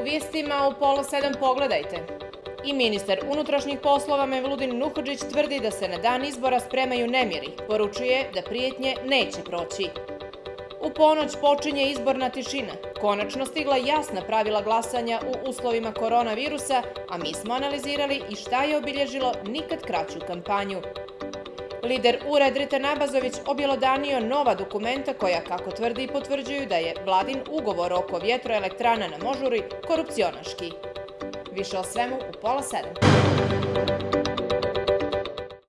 vijestima u pola 7 pogledajte. I ministar unutrašnjih poslova Mevludin Nuhodžić tvrdi da se na dan izbora spremaju nemiri, poručuje da prijetnje neće proći. U ponoć počinje izborna tišina. Konačno stigla jasna pravila glasanja u uslovima koronavirusa, a mi smo analizirali i šta je obilježilo nikad kraću kampanju. Lider URA Drita Nabazović objelodanio nova dokumenta koja, kako tvrdi, potvrđuju da je vladin ugovor oko vjetroelektrana na Možuri korupcionaški. Više o svemu u pola 7.